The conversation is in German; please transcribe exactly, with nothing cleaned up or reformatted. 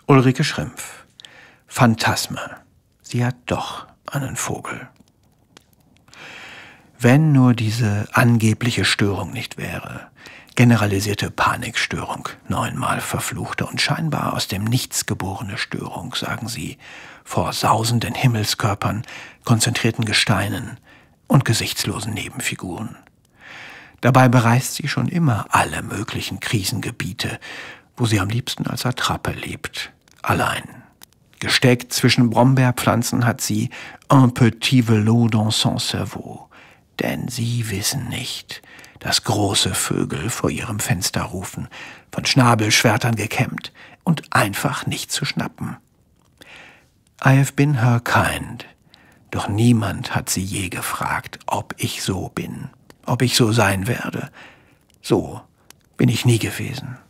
Ulrike Schrimpf. Phantasme. Sie hat doch einen Vogel. Wenn nur diese angebliche Störung nicht wäre. Generalisierte Panikstörung, neunmal verfluchte und scheinbar aus dem Nichts geborene Störung, sagen sie, vor sausenden Himmelskörpern, konzentrierten Gesteinen und gesichtslosen Nebenfiguren. Dabei bereist sie schon immer alle möglichen Krisengebiete, wo sie am liebsten als Attrappe lebt, allein. Gesteckt zwischen Brombeerpflanzen hat sie un petit vélo dans son cerveau, denn sie wissen nicht, dass große Vögel vor ihrem Fenster rufen, von Schnabelschwertern gekämmt und einfach nicht zu schnappen. I have been her kind, doch niemand hat sie je gefragt, ob ich so bin, ob ich so sein werde. So bin ich nie gewesen.